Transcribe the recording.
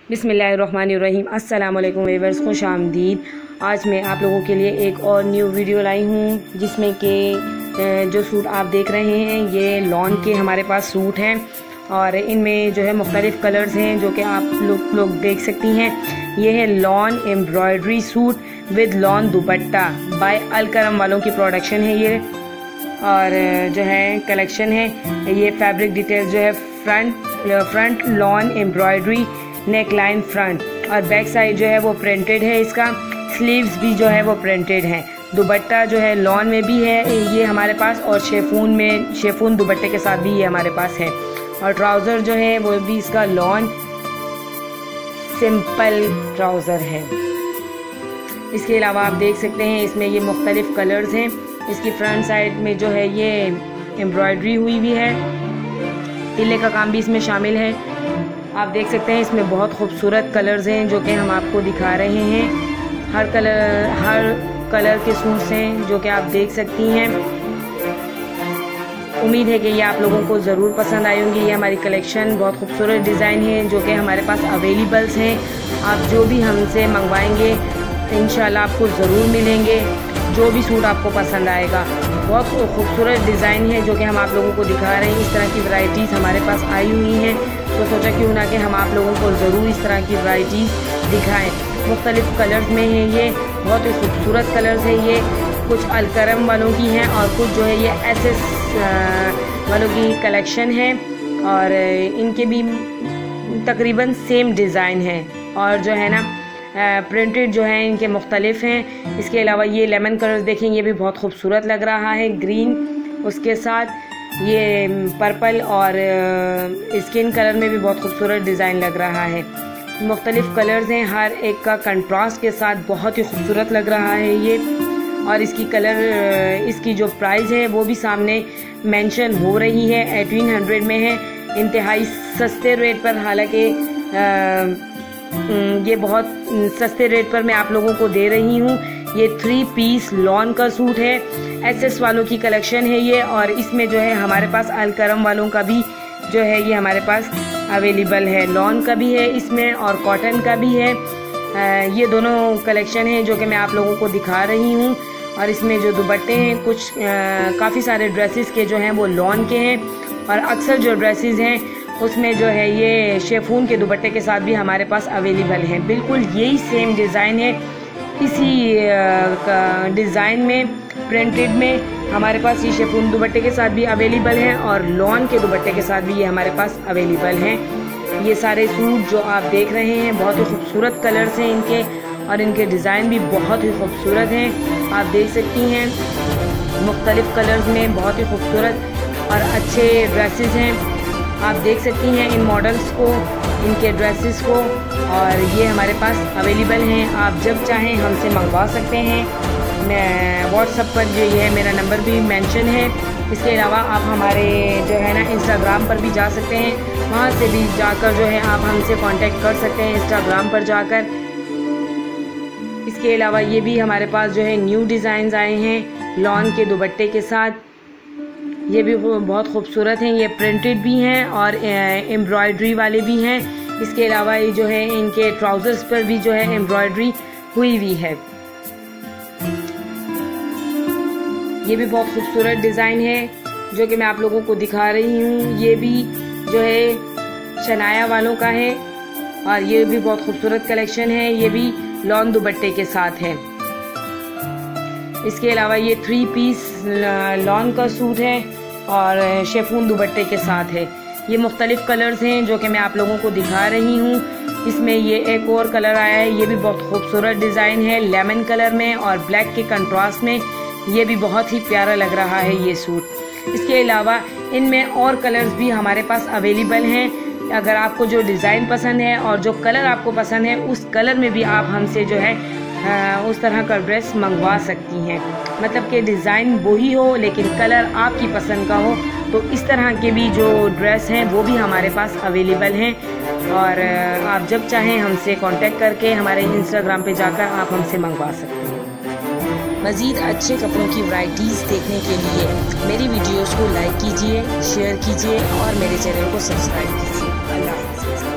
बिस्मिल्लाहिर्रहमानिर्रहीम। अस्सलाम वालेकुम व्यूअर्स, खुश आमदीद। आज मैं आप लोगों के लिए एक और न्यू वीडियो लाई हूँ जिसमें कि जो सूट आप देख रहे हैं ये लॉन के हमारे पास सूट हैं और इनमें जो है मुख्तलिफ़ कलर्स हैं जो कि आप लोग देख सकती हैं। ये है lawn embroidery suit with lawn dupatta by Alkaram वालों की प्रोडक्शन है ये, और जो है कलेक्शन है ये। फैब्रिक डिटेल्स जो है front lawn embroidery, neck line front और बैक साइड जो है वो प्रिंटेड है। इसका स्लीव्स भी जो है वो प्रिंटेड है। दुपट्टा जो है लॉन में भी है ये हमारे पास, और शेफून दुपट्टे के साथ भी ये हमारे पास है। और ट्राउज़र जो है वो भी इसका लॉन सिंपल ट्राउज़र है। इसके अलावा आप देख सकते हैं इसमें ये मुख्तलिफ कलर्स हैं। इसकी फ्रंट साइड में जो है ये एम्ब्रॉयडरी हुई भी है, तिल्ले का काम भी इसमें शामिल है। आप देख सकते हैं इसमें बहुत खूबसूरत कलर्स हैं जो कि हम आपको दिखा रहे हैं। हर कलर के सूट्स हैं जो कि आप देख सकती हैं। उम्मीद है कि ये आप लोगों को ज़रूर पसंद आई होंगी। ये हमारी कलेक्शन बहुत खूबसूरत डिज़ाइन है जो कि हमारे पास अवेलेबल्स हैं। आप जो भी हमसे मंगवाएंगे इंशाल्लाह आपको ज़रूर मिलेंगे, जो भी सूट आपको पसंद आएगा। बहुत खूबसूरत डिज़ाइन है जो कि हम आप लोगों को दिखा रहे हैं। इस तरह की वैरायटीज़ हमारे पास आई हुई हैं तो सोचा क्यों ना कि हम आप लोगों को ज़रूर इस तरह की वैरायटीज़ दिखाएं। मुख्तलिफ़ कलर्स में है ये, बहुत ही खूबसूरत कलर्स है ये। कुछ अलकरम वालों की हैं और कुछ जो है ये एसएस वालों की कलेक्शन है, और इनके भी तकरीबन सेम डिज़ाइन है और जो है ना प्रिंटेड जो है इनके मुख्तलिफ हैं। इसके अलावा ये लेमन कलर्स देखें, ये भी बहुत खूबसूरत लग रहा है। ग्रीन उसके साथ ये पर्पल और स्किन कलर में भी बहुत खूबसूरत डिज़ाइन लग रहा है। मुख्तलिफ कलर्स हैं, हर एक का कंट्रास्ट के साथ बहुत ही खूबसूरत लग रहा है ये। और इसकी जो प्राइस है वो भी सामने मेंशन हो रही है, 1800 में है, इंतहाई सस्ते रेट पर। हालांकि ये बहुत सस्ते रेट पर मैं आप लोगों को दे रही हूँ। ये 3 पीस लॉन का सूट है, एसएस वालों की कलेक्शन है ये, और इसमें जो है हमारे पास अलकरम वालों का भी जो है ये हमारे पास अवेलेबल है। लॉन का भी है इसमें और कॉटन का भी है। ये दोनों कलेक्शन है जो कि मैं आप लोगों को दिखा रही हूँ। और इसमें जो दुपट्टे हैं कुछ काफ़ी सारे ड्रेसेस के जो हैं वो लॉन के हैं, और अक्सर जो ड्रेसेस हैं उसमें जो है ये शेफून के दुपट्टे के साथ भी हमारे पास अवेलेबल हैं। बिल्कुल यही सेम डिज़ाइन है, इसी डिज़ाइन में प्रिंटेड में हमारे पास ये शेफून दुपट्टे के साथ भी अवेलेबल हैं और लॉन के दुपट्टे के साथ भी ये हमारे पास अवेलेबल हैं। ये सारे सूट जो आप देख रहे हैं बहुत ही खूबसूरत कलर्स हैं इनके, और इनके डिज़ाइन भी बहुत ही खूबसूरत हैं। आप देख सकती हैं मुख्तलिफ़ कलर्स में बहुत ही खूबसूरत और अच्छे ड्रेसेस हैं। आप देख सकती हैं इन मॉडल्स को, इनके ड्रेसेस को, और ये हमारे पास अवेलेबल हैं। आप जब चाहें हमसे मंगवा सकते हैं। मैं व्हाट्सएप पर जो है मेरा नंबर भी मेंशन है। इसके अलावा आप हमारे जो है ना इंस्टाग्राम पर भी जा सकते हैं, वहाँ से भी जाकर जो है आप हमसे कांटेक्ट कर सकते हैं इंस्टाग्राम पर जाकर। इसके अलावा ये भी हमारे पास जो है न्यू डिज़ाइंस आए हैं लॉन के दुपट्टे के साथ। ये भी बहुत खूबसूरत हैं, ये प्रिंटेड भी हैं और एम्ब्रॉयडरी वाले भी हैं। इसके अलावा ये जो है इनके ट्राउज़र्स पर भी जो है एम्ब्रॉयडरी हुई हुई है। ये भी बहुत खूबसूरत डिज़ाइन है जो कि मैं आप लोगों को दिखा रही हूँ। ये भी जो है शनाया वालों का है और ये भी बहुत खूबसूरत कलेक्शन है। ये भी लॉन दुपट्टे के साथ है। इसके अलावा ये 3 पीस लॉन का सूट है और शेफून दुपट्टे के साथ है। ये मुख्तलिफ कलर्स हैं जो कि मैं आप लोगों को दिखा रही हूँ। इसमें ये एक और कलर आया है, ये भी बहुत खूबसूरत डिज़ाइन है, लेमन कलर में और ब्लैक के कंट्रास्ट में। ये भी बहुत ही प्यारा लग रहा है ये सूट। इसके अलावा इनमें और कलर्स भी हमारे पास अवेलेबल हैं। अगर आपको जो डिज़ाइन पसंद है और जो कलर आपको पसंद है उस कलर में भी आप हमसे जो है उस तरह का ड्रेस मंगवा सकती हैं। मतलब कि डिज़ाइन वही हो लेकिन कलर आपकी पसंद का हो, तो इस तरह के भी जो ड्रेस हैं वो भी हमारे पास अवेलेबल हैं। और आप जब चाहें हमसे कांटेक्ट करके हमारे इंस्टाग्राम पे जाकर आप हमसे मंगवा सकते हैं। मज़ीद अच्छे कपड़ों की वैरायटीज़ देखने के लिए मेरी वीडियोज़ को लाइक कीजिए, शेयर कीजिए और मेरे चैनल को सब्सक्राइब कीजिए। अल्लाह हाफ़िज़।